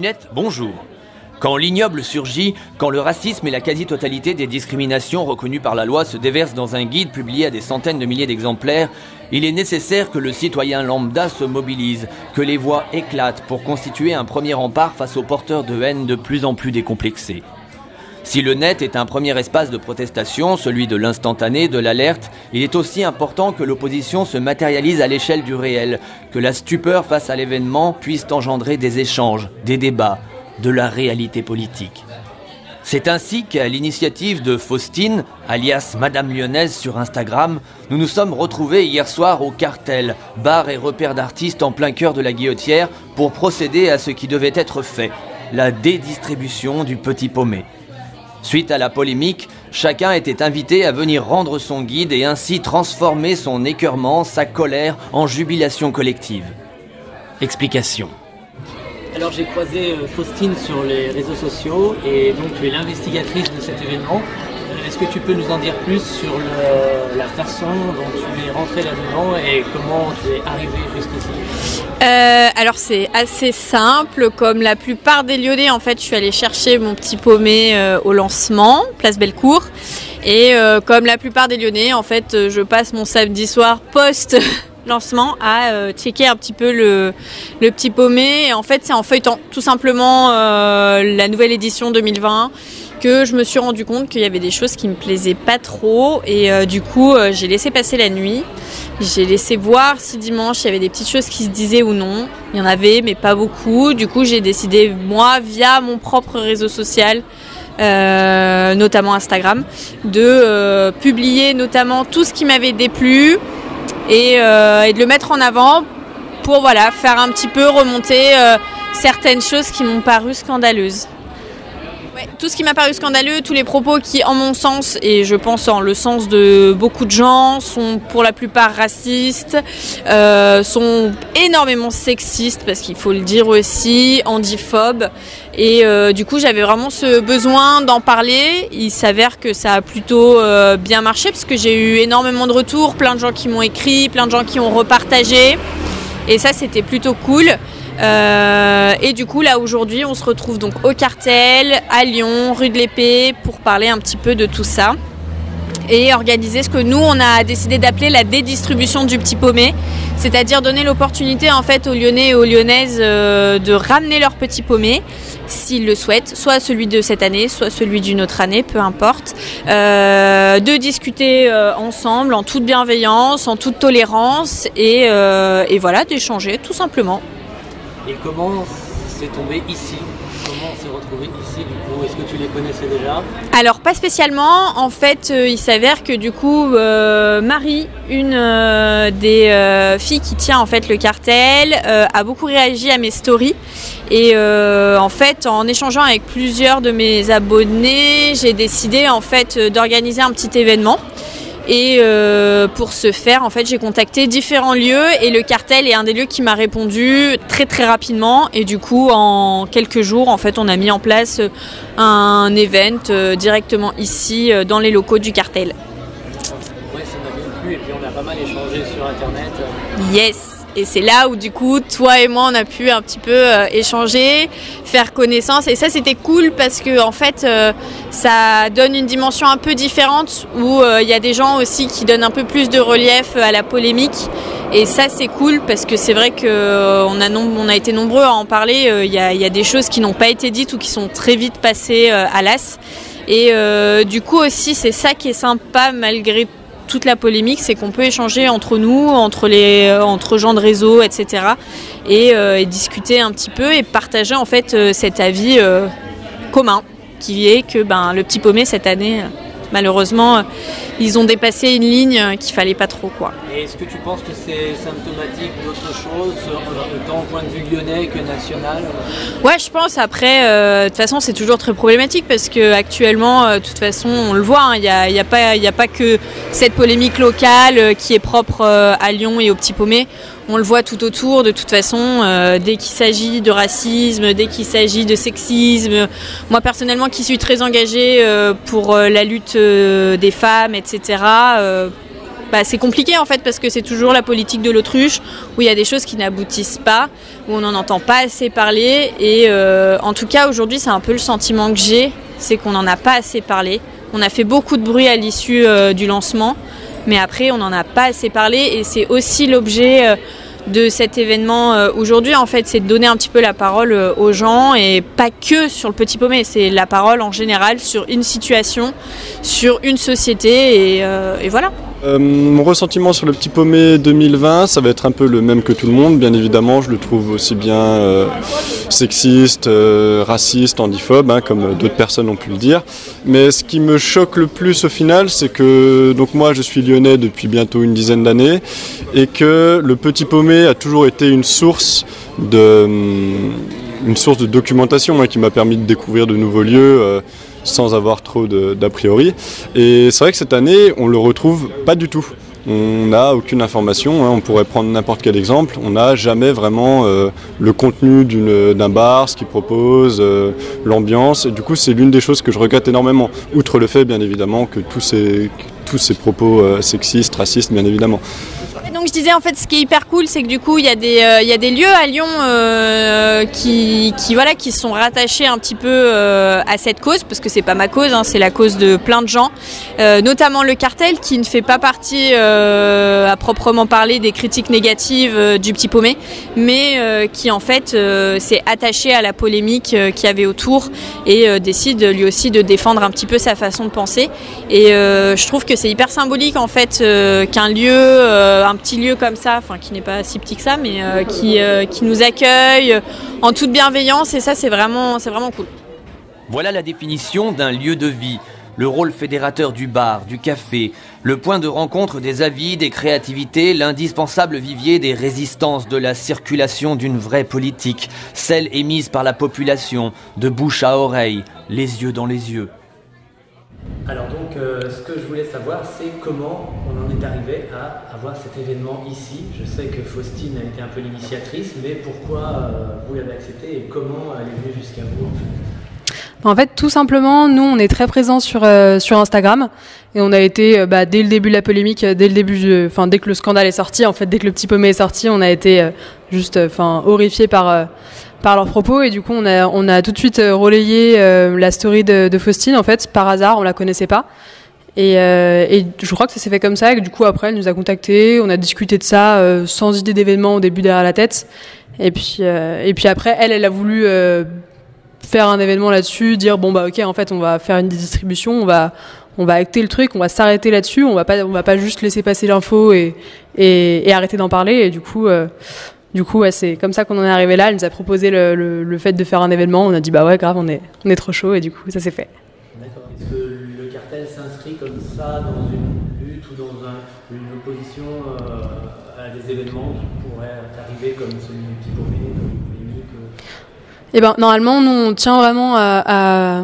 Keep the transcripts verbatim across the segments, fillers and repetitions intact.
lunettes, bonjour. Quand l'ignoble surgit, quand le racisme et la quasi-totalité des discriminations reconnues par la loi se déversent dans un guide publié à des centaines de milliers d'exemplaires, il est nécessaire que le citoyen lambda se mobilise, que les voix éclatent pour constituer un premier rempart face aux porteurs de haine de plus en plus décomplexés. Si le net est un premier espace de protestation, celui de l'instantané, de l'alerte, il est aussi important que l'opposition se matérialise à l'échelle du réel, que la stupeur face à l'événement puisse engendrer des échanges, des débats, de la réalité politique. C'est ainsi qu'à l'initiative de Faustine, alias Madame Lyonnaise sur Instagram, nous nous sommes retrouvés hier soir au Cartel, bar et repère d'artistes en plein cœur de la Guillotière, pour procéder à ce qui devait être fait, la dédistribution du petit paumé. Suite à la polémique, chacun était invité à venir rendre son guide et ainsi transformer son écœurement, sa colère en jubilation collective. Explication. Alors j'ai croisé Faustine sur les réseaux sociaux et donc tu es l'investigatrice de cet événement. Est-ce que tu peux nous en dire plus sur le, la façon dont tu es rentrée là-dedans et comment tu es arrivée jusqu'ici? euh, Alors c'est assez simple, comme la plupart des Lyonnais, en fait je suis allée chercher mon petit paumé euh, au lancement, place Bellecour. Et euh, comme la plupart des Lyonnais, en fait je passe mon samedi soir post lancement à euh, checker un petit peu le, le petit paumé. Et en fait c'est en feuilletant tout simplement euh, la nouvelle édition deux mille vingt que je me suis rendu compte qu'il y avait des choses qui me plaisaient pas trop et euh, du coup euh, j'ai laissé passer la nuit, j'ai laissé voir si dimanche il y avait des petites choses qui se disaient ou non. Il y en avait mais pas beaucoup, du coup j'ai décidé moi via mon propre réseau social, euh, notamment Instagram, de euh, publier notamment tout ce qui m'avait déplu et, euh, et de le mettre en avant pour voilà, faire un petit peu remonter euh, certaines choses qui m'ont paru scandaleuses. Ouais, tout ce qui m'a paru scandaleux, tous les propos qui, en mon sens, et je pense en le sens de beaucoup de gens, sont pour la plupart racistes, euh, sont énormément sexistes, parce qu'il faut le dire aussi, handiphobes. Et euh, du coup, j'avais vraiment ce besoin d'en parler. Il s'avère que ça a plutôt euh, bien marché, parce que j'ai eu énormément de retours, plein de gens qui m'ont écrit, plein de gens qui ont repartagé. Et ça, c'était plutôt cool. Euh, et du coup là aujourd'hui on se retrouve donc au Cartel, à Lyon, rue de l'Épée, pour parler un petit peu de tout ça et organiser ce que nous on a décidé d'appeler la dédistribution du petit paumé, c'est-à-dire donner l'opportunité en fait aux Lyonnais et aux Lyonnaises euh, de ramener leur petit paumé s'ils le souhaitent, soit celui de cette année, soit celui d'une autre année, peu importe, euh, de discuter euh, ensemble en toute bienveillance, en toute tolérance et, euh, et voilà, d'échanger tout simplement. Et comment c'est tombé ici? Comment on s'est retrouvé ici du coup? Est-ce que tu les connaissais déjà? Alors pas spécialement, en fait euh, il s'avère que du coup euh, Marie, une euh, des euh, filles qui tient en fait le Cartel, euh, a beaucoup réagi à mes stories et euh, en fait en échangeant avec plusieurs de mes abonnés, j'ai décidé en fait d'organiser un petit événement. Et euh, pour ce faire, en fait, j'ai contacté différents lieux et le Cartel est un des lieux qui m'a répondu très très rapidement. Et du coup, en quelques jours, en fait, on a mis en place un event euh, directement ici euh, dans les locaux du Cartel. Ouais, ça m'a bien plu et puis on a pas mal échangé sur Internet. Yes. Et c'est là où du coup, toi et moi, on a pu un petit peu euh, échanger, faire connaissance. Et ça, c'était cool parce que en fait, euh, ça donne une dimension un peu différente où il euh, y a des gens aussi qui donnent un peu plus de relief à la polémique. Et ça, c'est cool parce que c'est vrai qu'on euh, a, on a été nombreux à en parler. Il euh, y, a, y a des choses qui n'ont pas été dites ou qui sont très vite passées euh, à l'as. Et euh, du coup aussi, c'est ça qui est sympa malgré tout. Toute la polémique, c'est qu'on peut échanger entre nous, entre, les, entre gens de réseau, et cetera. Et, euh, et discuter un petit peu et partager en fait euh, cet avis euh, commun qui est que ben, le petit paumé cette année, euh, malheureusement, euh, ils ont dépassé une ligne euh, qu'il fallait pas trop, quoi. Et est-ce que tu penses que c'est symptomatique d'autre chose, autant au point de vue lyonnais que national? Ouais, je pense. Après, euh, de toute façon, c'est toujours très problématique parce que actuellement, euh, de toute façon, on le voit, il hein, n'y a, y a, pas, y a pas que cette polémique locale euh, qui est propre euh, à Lyon et au petit paumé. On le voit tout autour, de toute façon, euh, dès qu'il s'agit de racisme, dès qu'il s'agit de sexisme. Moi, personnellement, qui suis très engagée euh, pour euh, la lutte euh, des femmes, et cetera, euh, bah, c'est compliqué en fait parce que c'est toujours la politique de l'autruche où il y a des choses qui n'aboutissent pas, où on n'en entend pas assez parler et euh, en tout cas aujourd'hui c'est un peu le sentiment que j'ai, c'est qu'on n'en a pas assez parlé. On a fait beaucoup de bruit à l'issue euh, du lancement, mais après on n'en a pas assez parlé et c'est aussi l'objet euh, de cet événement euh, aujourd'hui en fait, c'est de donner un petit peu la parole euh, aux gens et pas que sur le Petit Paumé, c'est la parole en général sur une situation, sur une société et, euh, et voilà. Euh, mon ressentiment sur le Petit Paumé deux mille vingt, ça va être un peu le même que tout le monde, bien évidemment. Je le trouve aussi bien euh, sexiste, euh, raciste, handiphobe, hein, comme d'autres personnes ont pu le dire. Mais ce qui me choque le plus au final, c'est que donc moi je suis lyonnais depuis bientôt une dizaine d'années et que le Petit Paumé a toujours été une source de, une source de documentation hein, qui m'a permis de découvrir de nouveaux lieux. Euh, sans avoir trop d'a priori. Et c'est vrai que cette année, on le retrouve pas du tout. On n'a aucune information, hein. On pourrait prendre n'importe quel exemple. On n'a jamais vraiment euh, le contenu d'un bar, ce qu'il propose, euh, l'ambiance. Et du coup, c'est l'une des choses que je regrette énormément. Outre le fait, bien évidemment, que tous ces, tous ces propos euh, sexistes, racistes, bien évidemment. Donc je disais en fait ce qui est hyper cool c'est que du coup il y a des euh, il y a des lieux à Lyon euh, qui qui voilà qui sont rattachés un petit peu euh, à cette cause parce que c'est pas ma cause hein, c'est la cause de plein de gens euh, notamment le Cartel qui ne fait pas partie euh, à proprement parler des critiques négatives euh, du Petit Paumé mais euh, qui en fait euh, s'est attaché à la polémique euh, qu'il y avait autour et euh, décide lui aussi de défendre un petit peu sa façon de penser et euh, je trouve que c'est hyper symbolique en fait euh, qu'un lieu euh, un petit lieu comme ça, enfin qui n'est pas si petit que ça, mais euh, qui, euh, qui nous accueille en toute bienveillance et ça c'est vraiment, c'est vraiment cool. Voilà la définition d'un lieu de vie, le rôle fédérateur du bar, du café, le point de rencontre des avis, des créativités, l'indispensable vivier des résistances, de la circulation d'une vraie politique, celle émise par la population, de bouche à oreille, les yeux dans les yeux. Alors donc, euh, ce que je voulais savoir, c'est comment on en est arrivé à avoir cet événement ici. Je sais que Faustine a été un peu l'initiatrice, mais pourquoi euh, vous l'avez accepté et comment elle est venue jusqu'à vous en fait ? En fait, tout simplement, nous, on est très présents sur euh, sur Instagram et on a été, euh, bah, dès le début de la polémique, dès le début, enfin dès que le scandale est sorti, en fait, dès que le Petit Paumé est sorti, on a été euh, juste, enfin, horrifiés par euh, par leurs propos et du coup on a on a tout de suite relayé euh, la story de, de Faustine en fait par hasard, on la connaissait pas et, euh, et je crois que ça s'est fait comme ça et que du coup après elle nous a contactés, on a discuté de ça euh, sans idée d'événement au début derrière la tête et puis euh, et puis après elle elle a voulu euh, faire un événement là-dessus, dire bon bah ok en fait on va faire une distribution, on va on va acter le truc, on va s'arrêter là-dessus, on va pas on va pas juste laisser passer l'info et, et et arrêter d'en parler et du coup euh, Du coup, ouais, c'est comme ça qu'on en est arrivé là. Elle nous a proposé le, le, le fait de faire un événement. On a dit, bah ouais, grave, on est, on est trop chaud. Et du coup, ça s'est fait. D'accord. Est-ce que le Cartel s'inscrit comme ça dans une lutte ou dans un, une opposition euh, à des événements qui pourraient arriver comme celui du Petit Paumé, comme une polémique euh... Eh ben, normalement, nous, on tient vraiment à, à,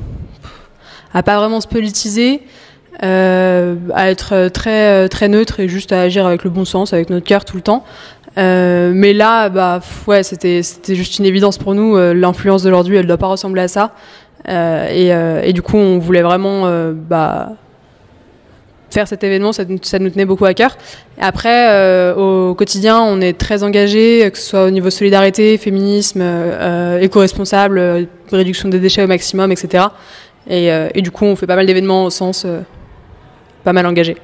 à pas vraiment se politiser, euh, à être très, très neutre et juste à agir avec le bon sens, avec notre cœur tout le temps. Euh, mais là, bah ouais, c'était c'était juste une évidence pour nous. Euh, l'influence d'aujourd'hui, elle doit pas ressembler à ça. Euh, et, euh, et du coup, on voulait vraiment euh, bah faire cet événement. Ça, ça nous tenait beaucoup à cœur. Et après, euh, au quotidien, on est très engagés, que ce soit au niveau solidarité, féminisme, euh, éco-responsable, euh, réduction des déchets au maximum, et cetera. Et, euh, et du coup, on fait pas mal d'événements au sens euh, pas mal engagé.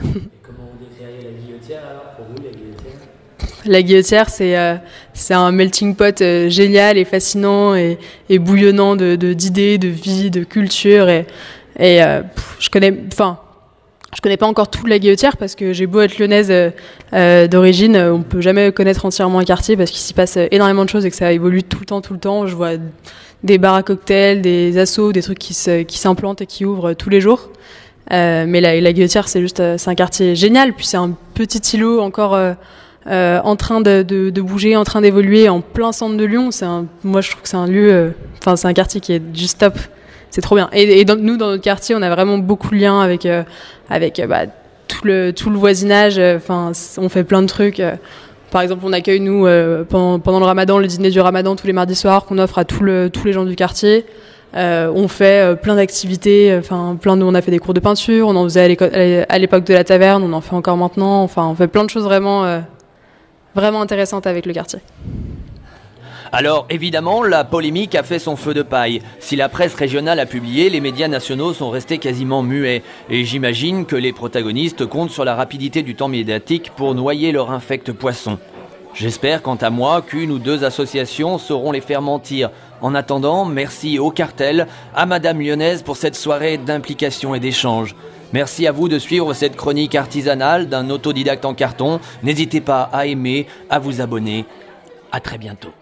La Guillotière, c'est euh, c'est un melting pot euh, génial et fascinant et, et bouillonnant de de d'idées, de vie, de culture et et euh, pff, je connais, enfin, je connais pas encore toute la Guillotière parce que j'ai beau être lyonnaise euh, euh, d'origine, on peut jamais connaître entièrement un quartier parce qu'il s'y passe énormément de choses et que ça évolue tout le temps, tout le temps. Je vois des bars à cocktails, des assos, des trucs qui se qui s'implantent et qui ouvrent tous les jours. Euh, mais la la Guillotière, c'est juste, c'est un quartier génial. Puis c'est un petit îlot encore. Euh, Euh, en train de, de, de bouger, en train d'évoluer en plein centre de Lyon. C'est un, moi, je trouve que c'est un lieu, enfin, euh, c'est un quartier qui est juste top. C'est trop bien. Et, et dans, nous, dans notre quartier, on a vraiment beaucoup de liens avec, euh, avec euh, bah, tout le tout le voisinage. Enfin, euh, on fait plein de trucs. Euh, par exemple, on accueille nous euh, pendant, pendant le Ramadan, le dîner du Ramadan tous les mardis soirs qu'on offre à tout le, tous les gens du quartier. Euh, on fait euh, plein d'activités, enfin plein de, on a fait des cours de peinture, on en faisait à l'éco- à l'époque de la taverne, on en fait encore maintenant. Enfin, on fait plein de choses vraiment, euh, vraiment intéressantes avec le quartier. Alors, évidemment, la polémique a fait son feu de paille. Si la presse régionale a publié, les médias nationaux sont restés quasiment muets. Et j'imagine que les protagonistes comptent sur la rapidité du temps médiatique pour noyer leur infect poisson. J'espère, quant à moi, qu'une ou deux associations sauront les faire mentir. En attendant, merci au cartel, à Madame Lyonnaise pour cette soirée d'implication et d'échange. Merci à vous de suivre cette chronique artisanale d'un autodidacte en carton. N'hésitez pas à aimer, à vous abonner. À très bientôt.